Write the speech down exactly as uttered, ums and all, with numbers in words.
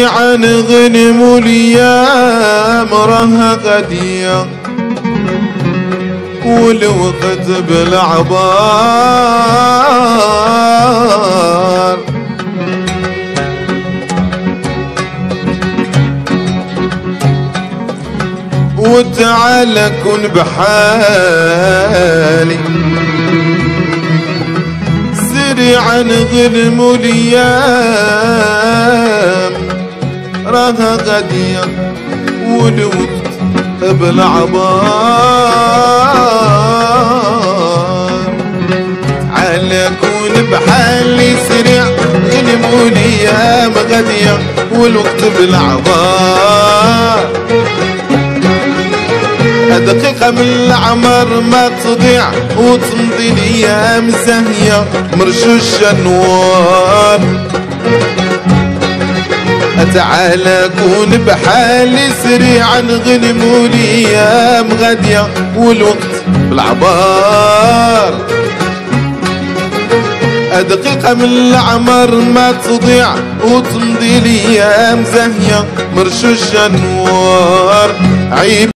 سريعا غنم الايام راها غادية والوقت بالعبار. وتعالى كن بحالي سريعا غنم الايام راها غادية والوقت بالعبار. على كون بحالي سريع غنم الايام غادية والوقت بالعبار. دقيقة من العمر ما تضيع وتمضي الايام زاهية مرشوش انوار. تعالى كون بحالي سريعا غنم الايام غادية والوقت بالعبار. دقيقة من العمر ما تضيع وتمضي الايام زاهية مرشوش انوار. عيب